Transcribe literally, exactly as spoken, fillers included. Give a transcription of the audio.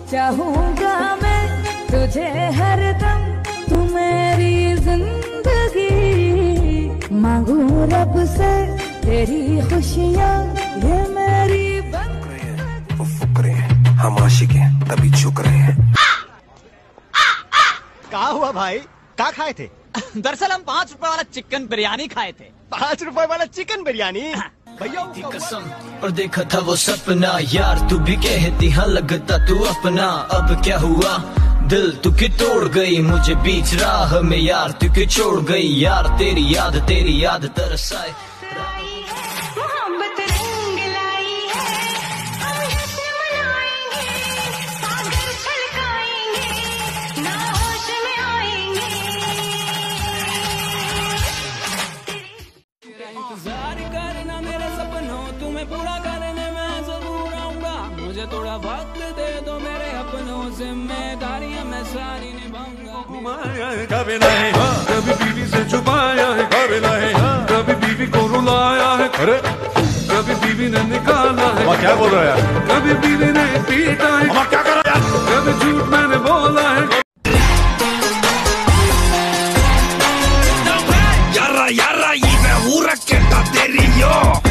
चाहूंगा मैं तुझे हरदम, तू मेरी जिंदगी। मांगू रब से तेरी खुशियाँ, ये मेरी वो फुकरे हैं, हम आशिक हैं तभी झुक रहे हैं। क्या हुआ भाई, क्या खाए थे? दरअसल हम पाँच रुपए वाला चिकन बिरयानी खाए थे। पाँच रुपए वाला चिकन बिरयानी? भैया कसम और देखा था वो सपना, यार तू भी कहती हाँ लगता तू अपना। अब क्या हुआ, दिल तू की तोड़ गई मुझे बीच राह में, यार तू की छोड़ गई। यार तेरी याद तेरी याद तरसाए। इंतजार करना मेरे सपनों, तुम्हें पूरा करने में जरूर आऊंगा। मुझे थोड़ा वक्त दे दो मेरे अपनों, जिम्मेदारियां मैं सारी निभाऊंगा। घुमाया है कभी नहीं, कभी बीवी से छुपाया है कभी नहीं, कभी बीवी को रुलाया है, अरे कभी बीवी ने निकाला है। क्या बोल रहा है? कभी बीवी ने पीटा है, क्या कर रहा है? कभी झूठ मैंने बोला है। Yarra, yarra, y me aburra que está terrible.